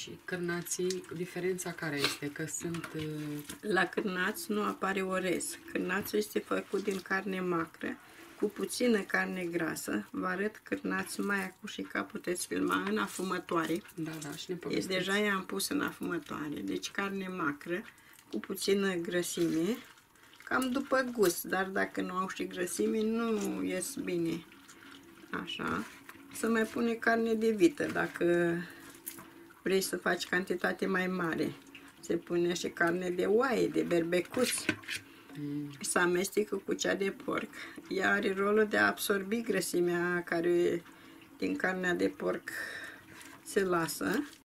Și cârnații, diferența care este? Că sunt... La cârnați nu apare orez. Cârnațul este făcut din carne macră, cu puțină carne grasă. Vă arăt cârnați mai acum și ca puteți filma în afumătoare. Da, și ne povestiți. Deja i-am pus în afumătoare. Deci carne macră, cu puțină grăsime, cam după gust, dar dacă nu au și grăsime, nu ies bine. Așa. Să mai pune carne de vită, dacă vrei să faci cantitate mai mare. Se pune și carne de oaie, de berbecuț. Se amestecă cu cea de porc. Ea are rolul de a absorbi grăsimea care din carnea de porc se lasă